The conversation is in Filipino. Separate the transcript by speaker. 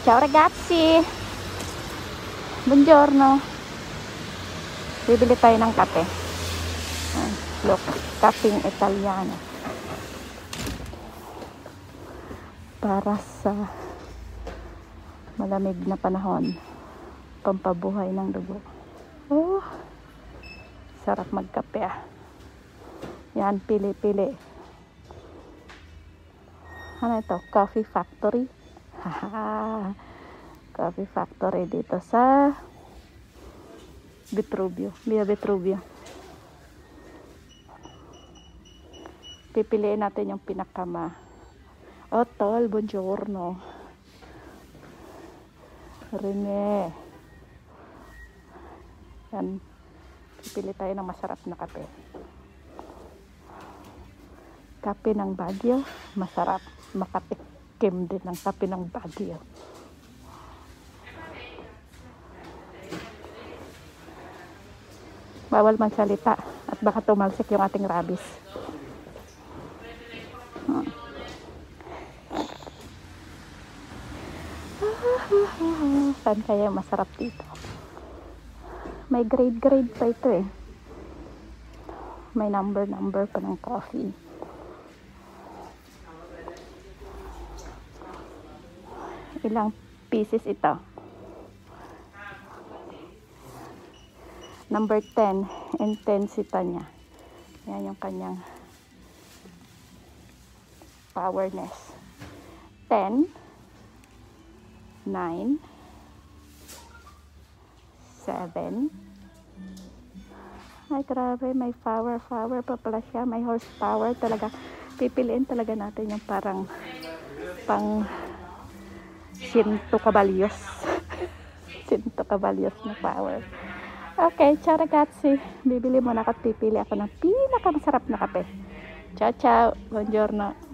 Speaker 1: Ciao ragazzi, buongiorno. Bibili tayo ng kape. Look, kapeng Italiano para sa malamig na panahon, pampabuhay ng dugo. Oh, sarap magkape ah. Yan, pili-pili. Ano ito? Coffee Factory. Haha, Coffee Factory dito sa Vitruvio, Via Vitruvio. Pipiliin natin yung pinakama. Oh, tol, buongiorno. Rene. Yan. Pipili tayo ng masarap na kape. Kape ng Baguio, masarap. Makatikim din ng kape ng Baguio. Bawal man salita at baka tumalsik yung ating rabies. Saan kaya masarap dito? May grade pa ito eh. May number pa ng coffee. Ilang pieces ito? Number 10, intensity niya. Yan yung kanyang powerness. 10, 9, 7. Ay, grabe, may power pa pala siya. May horsepower talaga. Pipiliin talaga natin yung parang pang 100 caballos. 100 caballos na power. Okay, ciao ragazzi. Bibili muna ako at pipili ako ng pinakamasarap na kape. Ciao, ciao. Buongiorno.